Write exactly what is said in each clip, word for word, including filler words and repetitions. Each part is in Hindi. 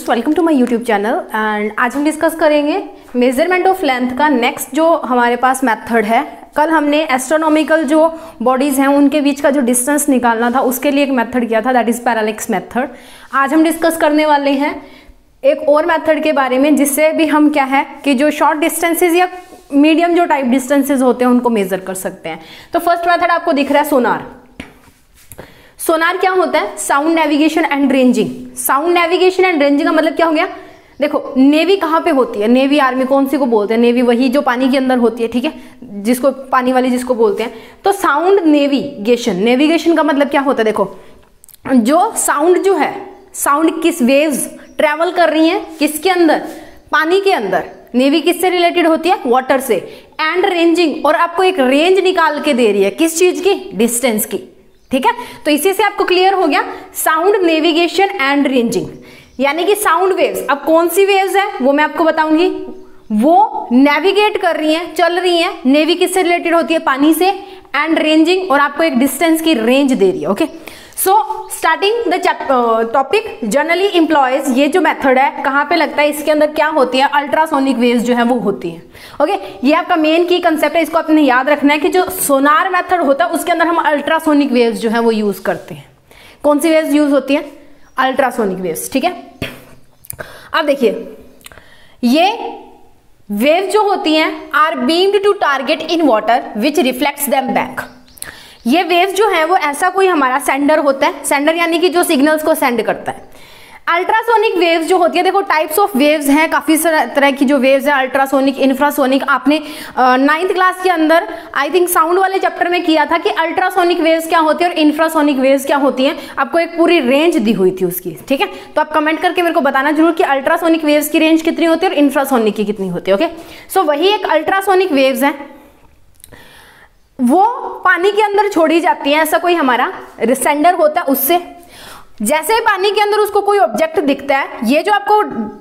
Students, welcome to my YouTube channel. And आज हम डिस्कस करेंगे मेजरमेंट ऑफ लेंथ का नेक्स्ट जो हमारे पास मेथड है। कल हमने एस्ट्रोनॉमिकल जो बॉडीज़ हैं उनके बीच का जो डिस्टेंस निकालना था उसके लिए एक मेथड किया था, दैट इज़ पैरालेक्स मेथड। आज हम डिस्कस करने वाले हैं एक और मेथड के बारे में जिससे भी हम क्या है कि जो शॉर्ट डिस्टेंसेज या मीडियम जो टाइप डिस्टेंसेज होते हैं उनको मेजर कर सकते हैं। तो फर्स्ट मेथड आपको दिख रहा है सोनार। सोनार क्या होता है? Sound navigation and ranging. Sound navigation and ranging का मतलब क्या हो गया? देखो, नेवी कहाँ पे होती है? नेवी आर्मी कौन सी को बोलते हैं? नेवी वही जो पानी के अंदर होती है, ठीक है, जिसको पानी वाली जिसको बोलते हैं। तो साउंड नेविगेशन, नेविगेशन का मतलब क्या होता है? देखो, जो साउंड जो है, साउंड किस वेव्स ट्रेवल कर रही हैं किसके अंदर? पानी के अंदर। नेवी किससे रिलेटेड होती है? वाटर से। एंड रेंजिंग, और आपको एक रेंज निकाल के दे रही है किस चीज की? डिस्टेंस की, ठीक है। तो इसी से आपको क्लियर हो गया साउंड नेविगेशन एंड रेंजिंग, यानी कि साउंड वेव्स। अब कौन सी वेव्स है वो मैं आपको बताऊंगी। वो नेविगेट कर रही हैं, चल रही हैं। नेवी किससे रिलेटेड होती है? पानी से। एंड रेंजिंग, और आपको एक डिस्टेंस की रेंज दे रही है। Okay, so starting the topic generally employs. ये जो मेथड है कहाँ पे लगता है? इसके अंदर क्या होती है? अल्ट्रासोनिक वेव्स जो है वो होती है। ओके, ये आपका मेन की कंसेप्ट है, इसको आपने याद रखना है कि जो सोनार मेथड होता है उसके अंदर हम अल्ट्रासोनिक वेव्स जो है वो यूज करते हैं। कौन सी वेव्स यूज होती है? अल्ट्रासोनिक वेव्स, ठीक है। अब देखिए, ये वेव जो होती हैं are beamed to target in water which reflects them back. ये वेव जो है वो ऐसा कोई हमारा सेंडर होता है, सेंडर यानी कि जो सिग्नल्स को सेंड करता है। अल्ट्रासोनिक वेव्स जो होती है, देखो टाइप्स ऑफ वेव्स हैं, काफी तरह की जो वेव्स है, अल्ट्रासोनिक, इंफ्रासोनिक। आपने नाइन्थ क्लास के अंदर आई थिंक साउंड वाले चैप्टर में किया था कि अल्ट्रासोनिक वेव्स क्या होती है और इंफ्रासोनिक वेव्स क्या होती हैं। आपको एक पूरी रेंज दी हुई थी उसकी, ठीक है। तो आप कमेंट करके मेरे को बताना जरूर कि अल्ट्रासोनिक वेव्स की रेंज कितनी होती है और इंफ्रासोनिक की कितनी होती है। ओके, सो वही एक अल्ट्रासोनिक वेव्स है, वो पानी के अंदर छोड़ी जाती है। ऐसा कोई हमारा सेंडर होता है, उससे जैसे ही पानी के अंदर उसको कोई ऑब्जेक्ट दिखता है, ये जो आपको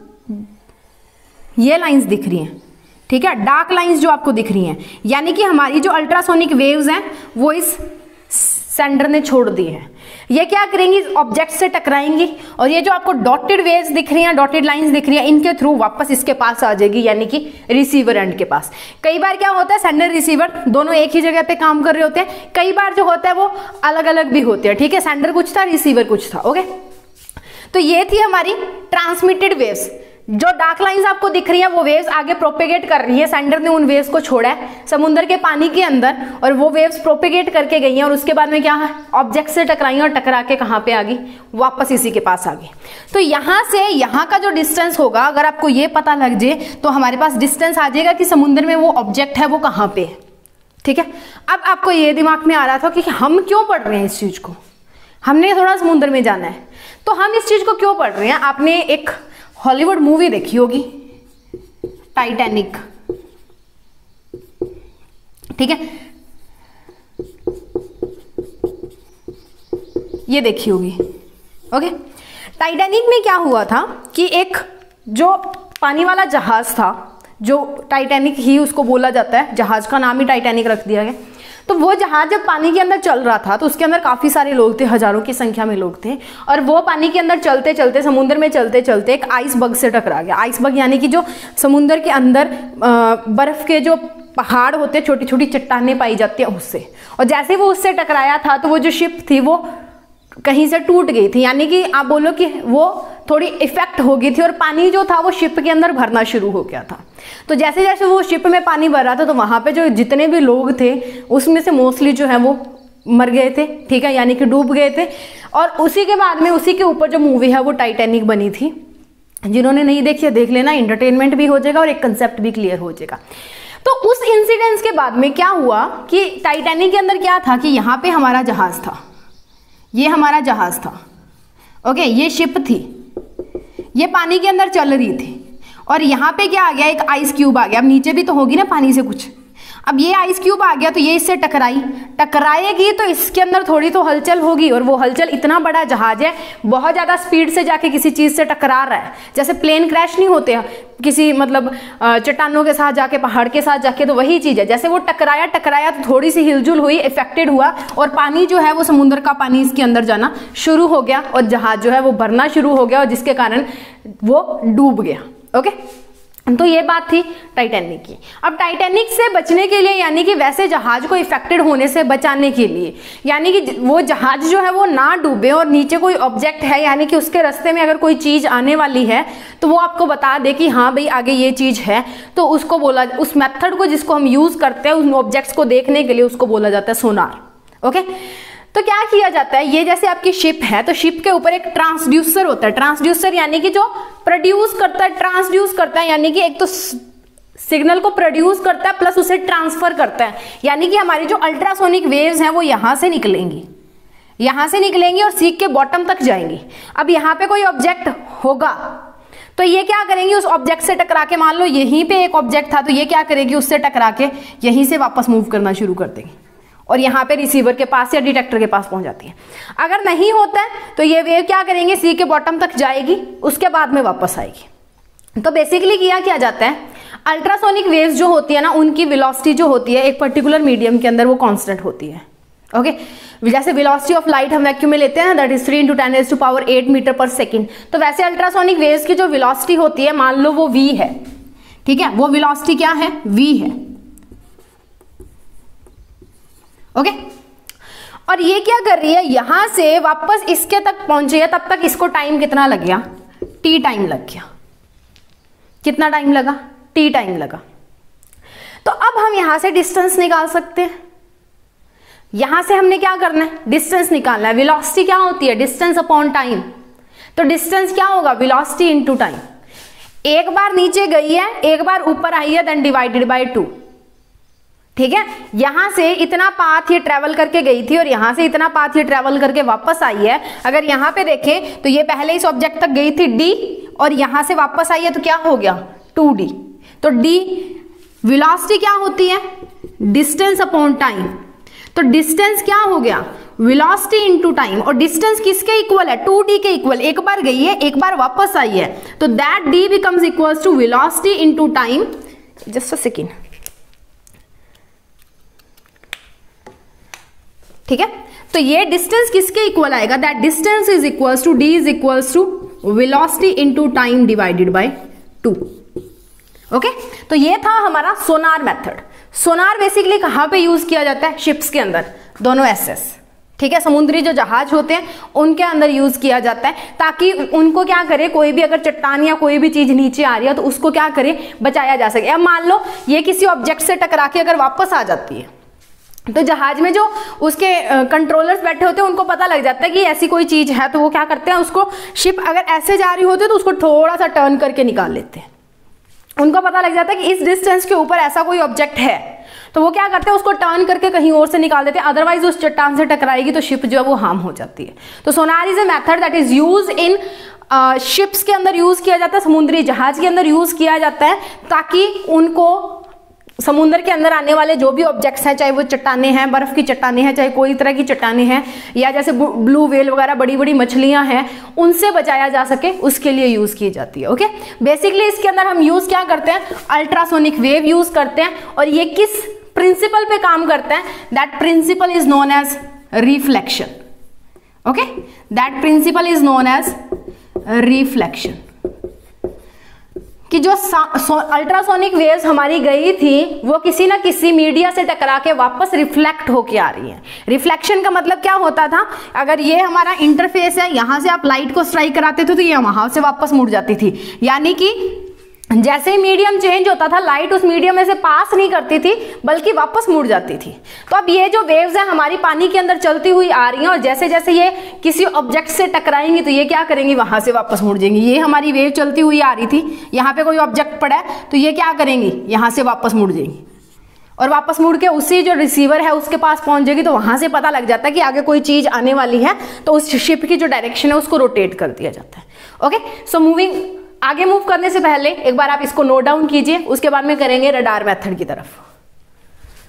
ये लाइंस दिख रही हैं, ठीक है, डार्क लाइंस जो आपको दिख रही हैं, यानी कि हमारी जो अल्ट्रासोनिक वेव्स हैं वो इस सेंडर ने छोड़ दी है। ये क्या करेंगी? ऑब्जेक्ट से टकराएंगी, और ये जो आपको डॉटेड वेव्स दिख रही हैं, डॉटेड लाइंस दिख रही हैं, इनके थ्रू वापस इसके पास आ जाएगी, यानी कि रिसीवर एंड के पास। कई बार क्या होता है, सेंडर रिसीवर दोनों एक ही जगह पे काम कर रहे होते हैं। कई बार जो होता है वो अलग अलग भी होते हैं, ठीक है। सेंडर कुछ था, रिसीवर कुछ था। ओके, तो ये थी हमारी ट्रांसमिटेड वेव्स। जो डार्क लाइंस आपको दिख रही है वो वेव्स आगे प्रोपेगेट कर रही है। सेंडर ने उन वेव्स को छोड़ा है समुद्र के पानी के अंदर, और वो वेव्स प्रोपेगेट करके गई हैं, और उसके बाद में क्या है, ऑब्जेक्ट से टकराई और टकरा के कहाँ पे आ गई? वापस इसी के पास आ गई। तो यहाँ से यहाँ का जो डिस्टेंस होगा, अगर आपको ये पता लग जाए तो हमारे पास डिस्टेंस आ जाएगा कि समुद्र में वो ऑब्जेक्ट है वो कहाँ पे है, ठीक है। अब आपको ये दिमाग में आ रहा था कि हम क्यों पढ़ रहे हैं इस चीज को? हमने थोड़ा समुद्र में जाना है, तो हम इस चीज को क्यों पढ़ रहे हैं? आपने एक हॉलीवुड मूवी देखी होगी, टाइटैनिक, ठीक है, ये देखी होगी। ओके, टाइटैनिक में क्या हुआ था कि एक जो पानी वाला जहाज था, जो टाइटैनिक ही उसको बोला जाता है, जहाज का नाम ही टाइटैनिक रख दिया गया। तो वो जहाज जब पानी के अंदर चल रहा था तो उसके अंदर काफी सारे लोग थे, हजारों की संख्या में लोग थे, और वो पानी के अंदर चलते चलते, समुद्र में चलते चलते एक आइसबर्ग से टकरा गया। आइसबर्ग यानी कि जो समुद्र के अंदर बर्फ के जो पहाड़ होते, छोटी छोटी चट्टानें पाई जाती है, उससे। और जैसे वो उससे टकराया था तो वो जो शिप थी वो कहीं से टूट गई थी, यानी कि आप बोलो कि वो थोड़ी इफेक्ट हो गई थी, और पानी जो था वो शिप के अंदर भरना शुरू हो गया था। तो जैसे जैसे वो शिप में पानी भर रहा था तो वहां पे जो जितने भी लोग थे उसमें से मोस्टली जो है वो मर गए थे, ठीक है, यानी कि डूब गए थे। और उसी के बाद में उसी के ऊपर जो मूवी है वो टाइटैनिक बनी थी। जिन्होंने नहीं देखी है देख लेना, एंटरटेनमेंट भी हो जाएगा और एक कंसेप्ट भी क्लियर हो जाएगा। तो उस इंसिडेंस के बाद में क्या हुआ कि टाइटैनिक के अंदर क्या था कि यहाँ पे हमारा जहाज था, ये हमारा जहाज था, ओके, ये शिप थी, ये पानी के अंदर चल रही थी, और यहाँ पे क्या आ गया? एक आइस क्यूब आ गया। अब नीचे भी तो होगी ना पानी से कुछ। अब ये आइस क्यूब आ गया तो ये इससे टकराई, टकराएगी तो इसके अंदर थोड़ी तो हलचल होगी, और वो हलचल, इतना बड़ा जहाज है, बहुत ज़्यादा स्पीड से जाके किसी चीज़ से टकरा रहा है। जैसे प्लेन क्रैश नहीं होते किसी मतलब चट्टानों के साथ जाके, पहाड़ के साथ जाके, तो वही चीज़ है। जैसे वो टकराया टकराया तो थोड़ी सी हिलजुल हुई, इफेक्टेड हुआ, और पानी जो है वो समुद्र का पानी इसके अंदर जाना शुरू हो गया, और जहाज जो है वो भरना शुरू हो गया, और जिसके कारण वो डूब गया। ओके, तो ये बात थी टाइटैनिक की। अब टाइटैनिक से बचने के लिए, यानी कि वैसे जहाज को इफेक्टेड होने से बचाने के लिए, यानी कि वो जहाज जो है वो ना डूबे, और नीचे कोई ऑब्जेक्ट है, यानी कि उसके रास्ते में अगर कोई चीज आने वाली है तो वो आपको बता दे कि हाँ भाई आगे ये चीज है, तो उसको बोला, उस मेथड को जिसको हम यूज करते हैं उन ऑब्जेक्ट्स को देखने के लिए, उसको बोला जाता है सोनार। ओके, तो क्या किया जाता है, ये जैसे आपकी शिप है तो शिप के ऊपर एक ट्रांसड्यूसर होता है। ट्रांसड्यूसर यानी कि जो प्रोड्यूस करता है, ट्रांसड्यूस करता है, यानी कि एक तो सिग्नल को प्रोड्यूस करता है प्लस उसे ट्रांसफर करता है। यानी कि हमारी जो अल्ट्रासोनिक वेव्स हैं वो यहां से निकलेंगी, यहां से निकलेंगी और सीक के बॉटम तक जाएंगी। अब यहाँ पे कोई ऑब्जेक्ट होगा तो ये क्या करेंगी, उस ऑब्जेक्ट से टकरा के, मान लो यहीं पे एक ऑब्जेक्ट था तो ये क्या करेगी, उससे टकरा के यहीं से वापस मूव करना शुरू कर देगी, और यहाँ पे रिसीवर के पास या डिटेक्टर के पास पहुंच जाती है। अगर नहीं होता है तो ये वेव क्या करेंगे, सी के बॉटम तक जाएगी, उसके बाद में वापस आएगी। तो बेसिकली किया क्या जाता है, अल्ट्रासोनिक वेव्स जो होती है ना, उनकी वेलोसिटी जो होती है एक पर्टिकुलर मीडियम के अंदर वो कांस्टेंट होती है। Okay okay? जैसे वेलोसिटी ऑफ लाइट हम वैक्यूम में लेते हैं, that is three into ten raise to power eight metre per second. तो वैसे अल्ट्रासोनिक वेव्स की जो वेलोसिटी होती है, मान लो वो v है, ठीक है, वो वेलोसिटी क्या है, v है। Okay okay? और ये क्या कर रही है, यहां से वापस इसके तक पहुंची है, तब तक इसको टाइम कितना लग गया, टी टाइम लग गया। कितना टाइम लगा, टी टाइम लगा। तो अब हम यहां से डिस्टेंस निकाल सकते हैं। यहां से हमने क्या करना है, डिस्टेंस निकालना है। वेलोसिटी क्या होती है, डिस्टेंस अपॉन टाइम। तो डिस्टेंस क्या होगा, वेलोसिटी इनटू टाइम। एक बार नीचे गई है, एक बार ऊपर आई है, देन डिवाइडेड बाय टू। ठीक है, यहां से इतना पाथ ये ट्रेवल करके गई थी और यहां से इतना पाथ ये ट्रेवल करके वापस आई है। अगर यहां पे देखें तो ये पहले इस ऑब्जेक्ट तक गई थी डी, और यहां से वापस आई है तो क्या हो गया, टू डी। तो डी वेलोसिटी क्या होती है, डिस्टेंस अपॉन टाइम। तो डिस्टेंस क्या हो गया, वेलोसिटी इनटू टाइम। और डिस्टेंस किसके इक्वल है, टू डी के इक्वल। एक बार गई है, एक बार वापस आई है, तो that D becomes equals to velocity into time. Just a second, ठीक है। तो ये डिस्टेंस किसके इक्वल आएगा, that distance is equals to D is equals to velocity into time divided by two. Okay, तो ये था हमारा सोनार मेथड। सोनार बेसिकली कहां पे यूज किया जाता है, शिप्स के अंदर, दोनों एसएस, ठीक है, समुद्री जो जहाज होते हैं उनके अंदर यूज किया जाता है, ताकि उनको क्या करे, कोई भी अगर चट्टान या कोई भी चीज नीचे आ रही है तो उसको क्या करे, बचाया जा सके। अब मान लो ये किसी ऑब्जेक्ट से टकरा के अगर वापस आ जाती है, तो जहाज में जो उसके कंट्रोलर्स बैठे होते हैं उनको पता लग जाता है कि ऐसी कोई चीज है, तो वो क्या करते हैं, उसको शिप अगर ऐसे जा रही होती है तो उसको थोड़ा सा टर्न करके निकाल लेते हैं। उनको पता लग जाता है कि इस डिस्टेंस के ऊपर ऐसा कोई ऑब्जेक्ट है, तो वो क्या करते हैं, उसको टर्न करके कहीं और से निकाल देते हैं, अदरवाइज उस चट्टान से टकराएगी तो शिप जो है वो हार्म हो जाती है। तो sonar is a method that is use in ships के अंदर यूज किया जाता है, समुद्री जहाज के अंदर यूज किया जाता है, ताकि उनको समुद्र के अंदर आने वाले जो भी ऑब्जेक्ट्स हैं, चाहे वो चट्टाने हैं, बर्फ की चट्टाने हैं, चाहे कोई तरह की चट्टाने हैं, या जैसे ब्लू व्हेल वगैरह बड़ी बड़ी मछलियां हैं, उनसे बचाया जा सके, उसके लिए यूज की जाती है। ओके, बेसिकली इसके अंदर हम यूज क्या करते हैं, अल्ट्रासोनिक वेव यूज करते हैं, और ये किस प्रिंसिपल पे काम करते हैं, that principle is known as reflection. Okay, that principle is known as reflection. कि जो अल्ट्रासोनिक वेव्स हमारी गई थी वो किसी ना किसी मीडिया से टकरा के वापस रिफ्लेक्ट होके आ रही है। रिफ्लेक्शन का मतलब क्या होता था, अगर ये हमारा इंटरफेस है, यहां से आप लाइट को स्ट्राइक कराते थे तो ये वहां से वापस मुड़ जाती थी, यानी कि जैसे ही मीडियम चेंज होता था लाइट उस मीडियम में से पास नहीं करती थी बल्कि वापस मुड़ जाती थी। तो अब ये जो वेव्स है हमारी पानी के अंदर चलती हुई आ रही हैं, और जैसे जैसे ये किसी ऑब्जेक्ट से टकराएंगी तो ये क्या करेंगी, वहां से वापस मुड़ जाएंगी। ये हमारी वेव चलती हुई आ रही थी, यहाँ पे कोई ऑब्जेक्ट पड़ा है तो ये क्या करेंगी, यहाँ से वापस मुड़ जाएंगी, और वापस मुड़ के उसी जो रिसीवर है उसके पास पहुंच जाएगी। तो वहां से पता लग जाता है कि आगे कोई चीज आने वाली है, तो उस शिप की जो डायरेक्शन है उसको रोटेट कर दिया जाता है। ओके, सो मूविंग, आगे मूव करने से पहले एक बार आप इसको नोट डाउन कीजिए, उसके बाद में करेंगे रडार मेथड की तरफ।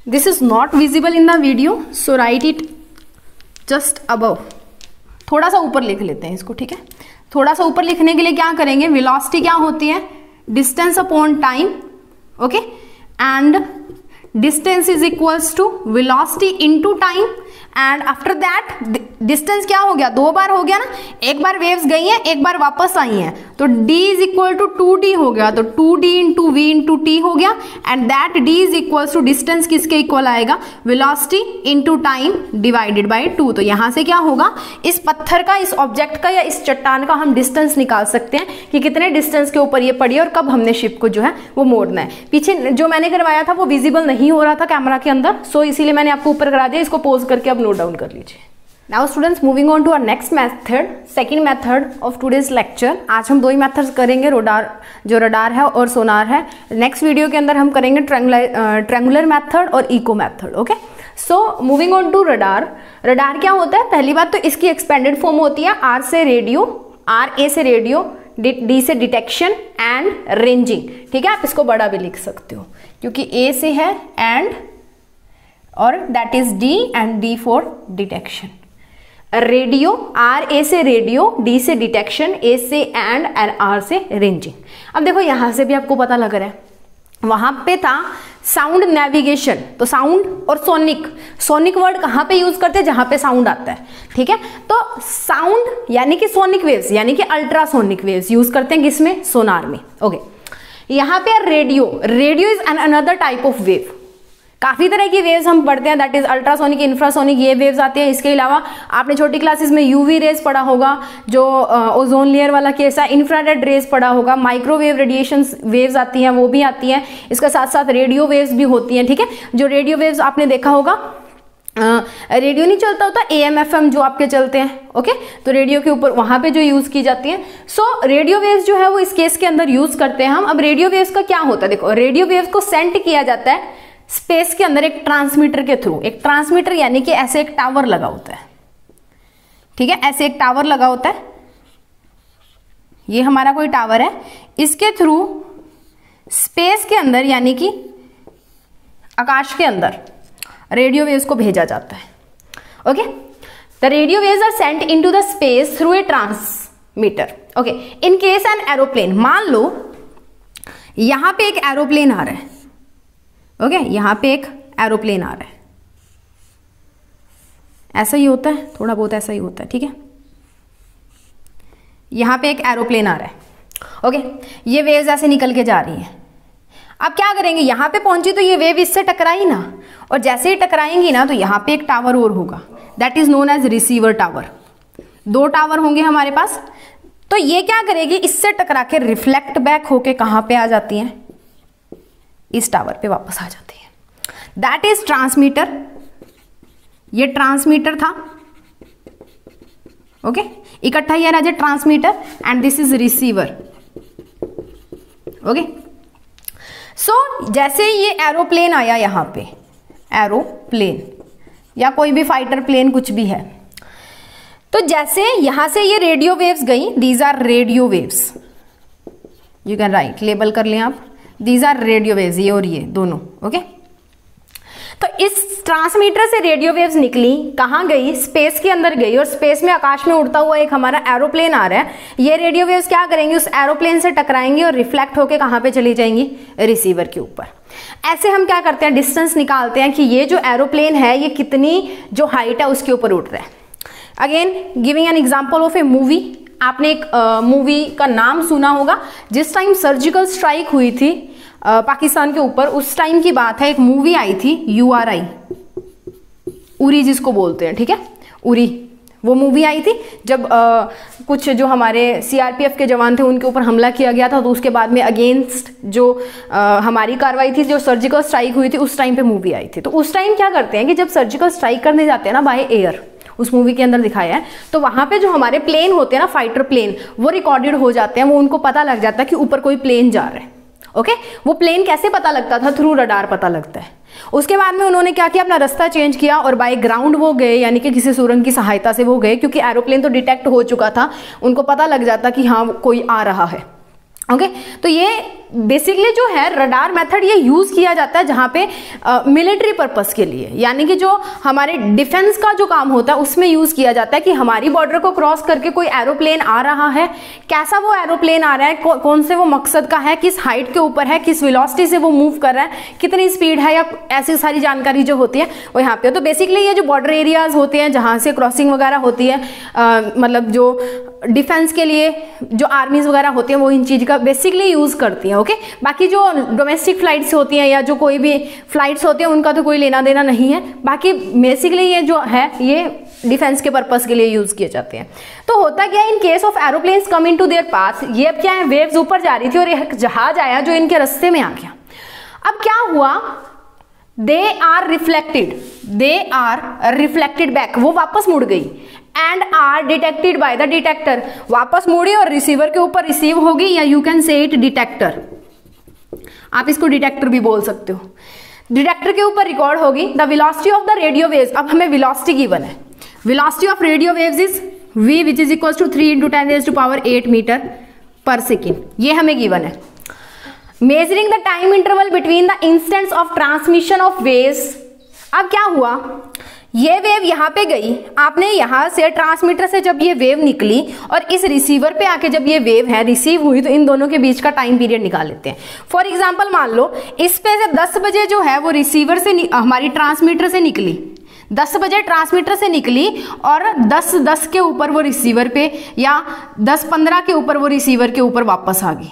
This is not visible in the video, so write it just above. थोड़ा सा ऊपर लिख लेते हैं इसको, ठीक है। थोड़ा सा ऊपर लिखने के लिए क्या करेंगे, वेलोसिटी क्या होती है, distance upon time, okay, and distance is equals to velocity into time, and after that distance क्या हो गया, दो बार हो गया ना, एक बार वेव्स गई हैं, एक बार वापस आई हैं, तो d is equal to two D हो गया, तो two D into V into T हो गया, and that d is equal to distance किसके इक्वल आएगा, velocity into time divided by two. तो यहां से क्या होगा, इस पत्थर का, इस ऑब्जेक्ट का या इस चट्टान का हम डिस्टेंस निकाल सकते हैं कि कितने डिस्टेंस के ऊपर ये पड़ी है और कब हमने शिप को जो है वो मोड़ना है। पीछे जो मैंने करवाया था वो विजिबल नहीं हो रहा था कैमरा के अंदर, सो इसीलिए मैंने आपको ऊपर करा दिया। इसको पोज करके अब नोट डाउन कर लीजिए। Now students, moving on to our next method, second method of today's lecture. आज हम दो ही मेथड्स करेंगे, रोडार जो रडार है और सोनार है। नेक्स्ट वीडियो के अंदर हम करेंगे ट्रायंगुलर ट्रायंगुलर मेथड और echo method, okay. So moving on to radar. Radar क्या होता है, पहली बात तो इसकी एक्सपेंडेड फॉर्म होती है आर से रेडियो, आर ए से रेडियो, डी से डिटेक्शन एंड रेंजिंग, ठीक है। आप इसको बड़ा भी लिख सकते हो क्योंकि ए से है एंड, और that is D, and D for detection. Radio, R A से रेडियो, डी से डिटेक्शन, ए से एंड, एंड आर से रेंजिंग। अब देखो यहां से भी आपको पता लग रहा है, वहां पे था साउंड नेविगेशन, तो साउंड और सोनिक, सोनिक वर्ड कहां पे यूज करते हैं, जहां पे साउंड आता है, ठीक है। तो साउंड यानी कि सोनिक वेव्स यानी कि अल्ट्रासोनिक वेव्स यूज करते हैं किसमें, सोनार में, ओके। यहां पे radio, radio is an another type of wave. काफी तरह की वेव्स हम पढ़ते हैं, दैट इज अल्ट्रासोनिक, इंफ्रासोनिक, ये वेव्स आते हैं। इसके अलावा आपने छोटी क्लासेस में यूवी रेज पढ़ा होगा, जो ओजोन लेयर वाला केस है, इंफ्रारेड रेज पढ़ा होगा, माइक्रोवेव रेडिएशन वेव्स आती हैं, वो भी आती हैं। इसके साथ साथ रेडियो वेव्स भी होती हैं, ठीक है। जो रेडियो वेव्स आपने देखा होगा, रेडियो नहीं चलता होता, ए एम एफ एम जो आपके चलते हैं, ओके, तो रेडियो के ऊपर वहां पे जो यूज की जाती है। सो रेडियो वेव्स जो है वो इस केस के अंदर यूज करते हैं हम। अब रेडियो वेव्स का क्या होता है, देखो रेडियो वेव्स को सेंड किया जाता है स्पेस के अंदर एक ट्रांसमीटर के थ्रू। एक ट्रांसमीटर यानी कि ऐसे एक टावर लगा होता है, ठीक है, ऐसे एक टावर लगा होता है, ये हमारा कोई टावर है, इसके थ्रू स्पेस के अंदर यानी कि आकाश के अंदर रेडियो वेव्स को भेजा जाता है, okay. The radio waves are sent into the space through a transmitter, okay. In case an aeroplane, मान लो यहां पे एक एरोप्लेन आ रहा है, ओके okay, यहां पे एक एरोप्लेन आ रहा है, ऐसा ही होता है, थोड़ा बहुत ऐसा ही होता है, ठीक है। यहां पे एक एरोप्लेन आ रहा है, ओके okay, ये वेव्स ऐसे निकल के जा रही हैं। अब क्या करेंगे, यहां पे पहुंची तो ये वेव इससे टकराई ना, और जैसे ही टकराएंगी ना तो यहां पे एक टावर और होगा, that is known as receiver tower. दो टावर होंगे हमारे पास, तो ये क्या करेगी, इससे टकरा के रिफ्लेक्ट बैक होके कहां पे आ जाती हैं, इस टावर पे वापस आ जाती है, दैट इज ट्रांसमीटर। ये ट्रांसमीटर था, ओके okay? इकट्ठा ये रहा transmitter, and this is receiver, okay. So जैसे ये एरोप्लेन आया यहां पे, एरोप्लेन या कोई भी फाइटर प्लेन कुछ भी है, तो जैसे यहां से ये रेडियो वेव्स गई, these are radio waves, you can write, label कर लें आप, दीज आर रेडियो वेव्स, ये और ये दोनों, ओके। तो इस ट्रांसमीटर से रेडियो वेव्स निकली, कहां गई, स्पेस के अंदर गई, और स्पेस में आकाश में उड़ता हुआ एक हमारा एरोप्लेन आ रहा है। ये रेडियो वेव्स क्या करेंगे, उस एरोप्लेन से टकराएंगे और रिफ्लेक्ट होके कहां पे चली जाएंगी, रिसीवर के ऊपर। ऐसे हम क्या करते हैं, डिस्टेंस निकालते हैं कि ये जो एरोप्लेन है ये कितनी जो हाइट है उसके ऊपर उड़ रहा है। Again giving an example of a movie, आपने एक मूवी uh, का नाम सुना होगा। जिस टाइम सर्जिकल स्ट्राइक हुई थी uh, पाकिस्तान के ऊपर, उस टाइम की बात है, एक मूवी आई थी यू आर आई, उरी जिसको बोलते हैं, ठीक है, उरी, वो मूवी आई थी जब uh, कुछ जो हमारे सी आर पी एफ के जवान थे उनके ऊपर हमला किया गया था, तो उसके बाद में अगेंस्ट जो uh, हमारी कार्रवाई थी, जो सर्जिकल स्ट्राइक हुई थी, उस टाइम पे मूवी आई थी। तो उस टाइम क्या करते हैं कि जब सर्जिकल स्ट्राइक करने जाते हैं ना बाय एयर, उस मूवी के अंदर दिखाया है, तो वहां पे जो हमारे प्लेन होते हैं ना, फाइटर प्लेन, वो रिकॉर्डेड हो जाते हैं, वो उनको पता लग जाता है कि ऊपर कोई प्लेन जा रहा है, ओके। वो प्लेन कैसे पता लगता था, थ्रू रडार पता लगता है। उसके बाद में उन्होंने क्या किया, अपना रास्ता चेंज किया और बाय ग्राउंड वो गए, यानी कि किसी सुरंग की सहायता से वो गए, क्योंकि एरोप्लेन तो डिटेक्ट हो चुका था, उनको पता लग जाता कि हाँ कोई आ रहा है, ओके। तो ये बेसिकली जो है रडार मेथड ये यूज़ किया जाता है जहाँ पे मिलिट्री पर्पस के लिए, यानी कि जो हमारे डिफेंस का जो काम होता है उसमें यूज़ किया जाता है कि हमारी बॉर्डर को क्रॉस करके कोई एरोप्लेन आ रहा है, कैसा वो एरोप्लेन आ रहा है, कौ, कौन से वो मकसद का है, किस हाइट के ऊपर है, किस वेलोसिटी से वो मूव कर रहा है, कितनी स्पीड है, या ऐसी सारी जानकारी जो होती है वो यहाँ पे। तो बेसिकली ये जो बॉर्डर एरियाज होते हैं जहाँ से क्रॉसिंग वगैरह होती है, आ, मतलब जो डिफेंस के लिए जो आर्मीज वगैरह होती हैं वो इन चीज़ का बेसिकली यूज़ करती हैं। ओके, बाकी जो डोमेस्टिक फ्लाइट्स होती हैं या जो कोई भी फ्लाइट्स होती हैं उनका तो कोई लेना देना नहीं है। बाकी बेसिकली ये जो है ये डिफेंस के पर्पस के लिए यूज़ किए जाते हैं। तो होता क्या है, in case of aeroplanes come in to their pass, ये अब क्या है, वेव्स ऊपर जा रही थी और एक जहाज आया जो इनके रास्ते में आ गया। अब क्या हुआ, they are reflected, they are reflected back, वो वापस मुड़ गई, and are detected by the detector, वापस मुड़ी और रिसीवर के ऊपर रिसीव होगी, या you can say it detector, आप इसको डिटेक्टर भी बोल सकते हो। डिटेक्टर के ऊपर रिकॉर्ड होगी the velocity of the radio waves. अब हमें वेलोसिटी गिवन है, velocity of radio waves is v which is equal to three into ten raise to power eight metre per second, ये हमें गिवन है। Measuring the time interval between the instants of transmission of waves. अब क्या हुआ, ये वेव यहाँ पे गई, आपने यहाँ से ट्रांसमीटर से जब ये वेव निकली और इस रिसीवर पे आके जब ये वेव है रिसीव हुई, तो इन दोनों के बीच का टाइम पीरियड निकाल लेते हैं। फॉर एग्जांपल मान लो इस पे से दस बजे जो है वो रिसीवर से हमारी ट्रांसमीटर से निकली, दस बजे ट्रांसमीटर से निकली और दस दस के ऊपर वो रिसीवर पे, या दस पंद्रह के ऊपर वो रिसीवर के ऊपर वापस आ गई,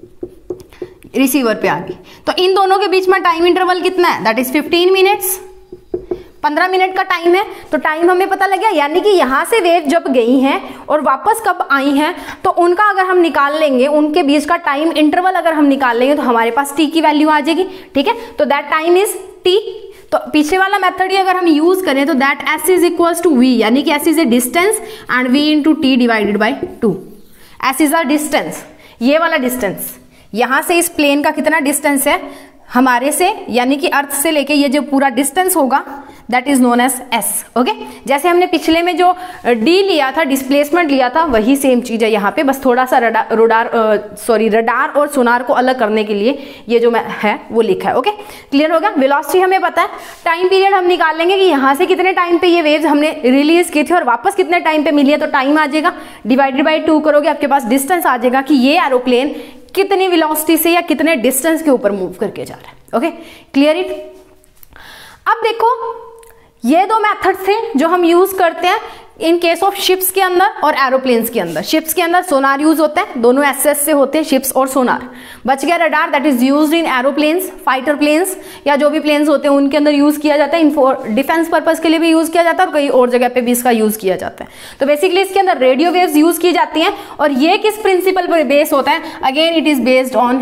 रिसीवर पे आ गई। तो इन दोनों के बीच में टाइम इंटरवल कितना है, दैट इज फिफ्टीन मिनट्स, पंद्रह मिनट का टाइम है। तो टाइम हमें पता लग गया, यानी कि यहां से वेव जब गई हैं और वापस कब आई हैं, तो उनका अगर हम निकाल लेंगे, उनके बीच का टाइम इंटरवल अगर हम निकाल लेंगे तो हमारे पास टी की वैल्यू आ जाएगी। ठीक है, तो दैट टाइम इज टी। तो पीछे वाला मेथड ही अगर हम यूज करें तो that S is equals to V, यानी कि S is a distance and V into T divided by two. S is a distance, ये वाला डिस्टेंस यहां से इस प्लेन का कितना डिस्टेंस है हमारे से, यानी कि अर्थ से लेके ये जो पूरा डिस्टेंस होगा that is known as S. Okay, जैसे हमने पिछले में जो डी लिया था, डिस्प्लेसमेंट लिया था, वही सेम चीज है यहाँ पे, बस थोड़ा सा रडार रोडार सॉरी रडार और सोनार को अलग करने के लिए ये जो है वो लिखा है। ओके, क्लियर होगा। वेलोसिटी हमें पता है, टाइम पीरियड हम निकाल लेंगे कि यहाँ से कितने टाइम पे ये वेव्स हमने रिलीज की थी और वापस कितने टाइम पे मिली है, तो टाइम आ जाएगा, डिवाइडेड बाई टू करोगे, आपके पास डिस्टेंस आ जाएगा कि ये एरोप्लेन कितनी वेलोसिटी से या कितने डिस्टेंस के ऊपर मूव करके जा रहा है। Okay, clear it. अब देखो ये दो मेथड्स थे जो हम यूज करते हैं इन केस ऑफ शिप्स के अंदर और एरोप्लेन्स के अंदर। शिप्स के अंदर सोनार यूज होता है, दोनों एसएस से होते हैं, शिप्स और सोनार। बच गया radar, that is used in aeroplanes, fighter planes या जो भी प्लेन्स होते हैं उनके अंदर यूज किया जाता है। इन डिफेंस पर्पज के लिए भी यूज किया जाता है और कई और जगह पे भी इसका यूज किया जाता है। तो बेसिकली इसके अंदर रेडियो वेव्स यूज की जाती हैं और ये किस प्रिंसिपल पर बेस होता है, again it is based on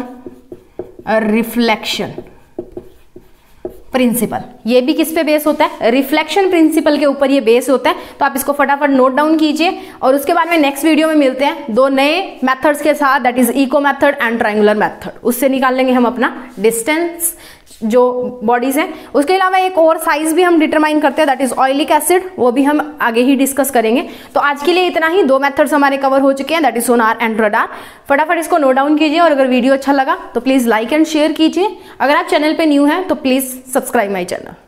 reflection principle. ये भी किस पे बेस होता है, रिफ्लेक्शन प्रिंसिपल के ऊपर ये बेस होता है। तो आप इसको फटाफट नोट डाउन कीजिए और उसके बाद में नेक्स्ट वीडियो में मिलते हैं दो नए मेथड्स के साथ, that is echo method and triangular method. उससे निकाल लेंगे हम अपना डिस्टेंस जो बॉडीज है। उसके अलावा एक और साइज भी हम डिटरमाइन करते हैं, दैट इज ऑयलिक एसिड, वो भी हम आगे ही डिस्कस करेंगे। तो आज के लिए इतना ही, दो मेथड्स हमारे कवर हो चुके हैं, that is sonar and radar. फटाफट इसको नोट डाउन कीजिए और अगर वीडियो अच्छा लगा तो प्लीज लाइक एंड शेयर कीजिए। अगर आप चैनल पे न्यू हैं तो प्लीज सब्सक्राइब माई चैनल।